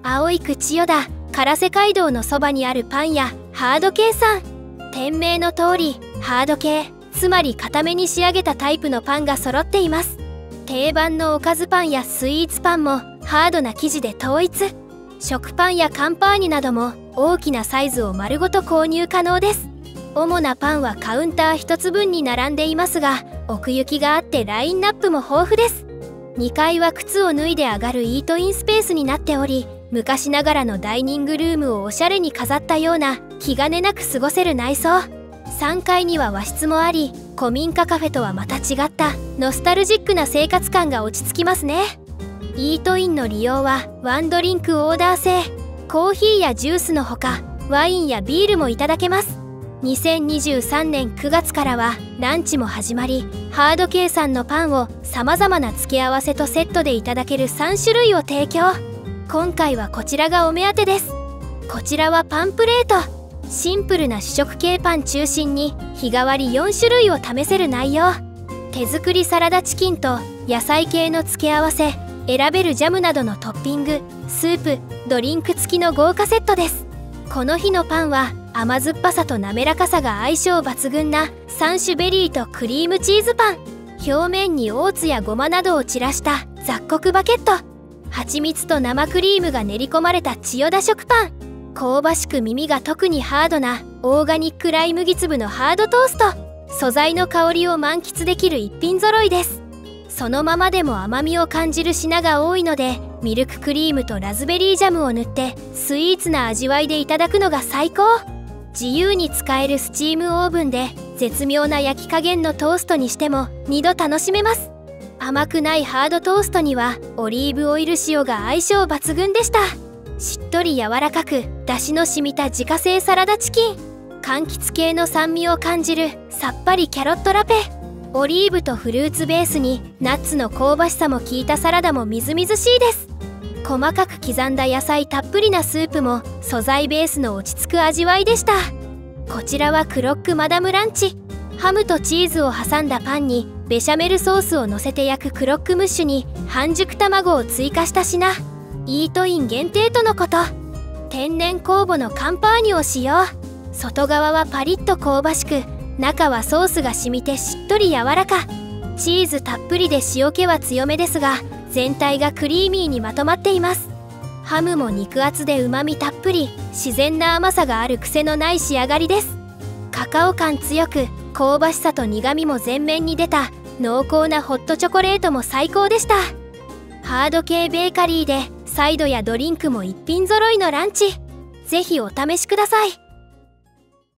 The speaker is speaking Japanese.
青い口千代田唐瀬街道のそばにあるパン屋ハード系さん。店名の通りハード系、つまり固めに仕上げたタイプのパンが揃っています。定番のおかずパンやスイーツパンもハードな生地で統一。食パンやカンパーニュなども大きなサイズを丸ごと購入可能です。主なパンはカウンター1つ分に並んでいますが、奥行きがあってラインナップも豊富です。2階は靴を脱いで上がるイートインスペースになっており、昔ながらのダイニングルームをおしゃれに飾ったような気兼ねなく過ごせる内装。3階には和室もあり、古民家カフェとはまた違ったノスタルジックな生活感が落ち着きますね。イートインの利用はワンドリンクオーダー制、コーヒーやジュースのほかワインやビールもいただけます。2023年9月からはランチも始まり、ハード系さんのパンをさまざまな付け合わせとセットでいただける3種類を提供。今回はこちらがお目当てです。こちらはパンプレート。シンプルな主食系パン中心に日替わり4種類を試せる内容。手作りサラダチキンと野菜系の付け合わせ、選べるジャムなどのトッピング、スープ、ドリンク付きの豪華セットです。この日のパンは甘酸っぱさと滑らかさが相性抜群な3種ベリーとクリームチーズパン。表面にオーツやごまなどを散らした雑穀バケット。蜂蜜と生クリームが練り込まれた千代田食パン。香ばしく耳が特にハードなオーガニックライ麦粒のハードトースト。素材の香りを満喫できる一品揃いです。そのままでも甘みを感じる品が多いので、ミルククリームとラズベリージャムを塗ってスイーツな味わいでいただくのが最高。自由に使えるスチームオーブンで絶妙な焼き加減のトーストにしても2度楽しめます。甘くないハードトーストにはオリーブオイル塩が相性抜群でした。しっとり柔らかく出汁の染みた自家製サラダチキン。柑橘系の酸味を感じるさっぱりキャロットラペ。オリーブとフルーツベースにナッツの香ばしさも効いたサラダもみずみずしいです。細かく刻んだ野菜たっぷりなスープも素材ベースの落ち着く味わいでした。こちらはクロックマダムランチ。ハムとチーズを挟んだパンにベシャメルソースをのせて焼くクロックムッシュに半熟卵を追加した品。イートイン限定とのこと。天然酵母のカンパーニュを使用。外側はパリッと香ばしく、中はソースが染みてしっとり柔らか。チーズたっぷりで塩気は強めですが、全体がクリーミーにまとまっています。ハムも肉厚でうまみたっぷり、自然な甘さがある癖のない仕上がりです。カカオ感強く、香ばしさと苦みも前面に出た濃厚なホットチョコレートも最高でした。ハード系ベーカリーでサイドやドリンクも一品揃いのランチ。ぜひお試しください。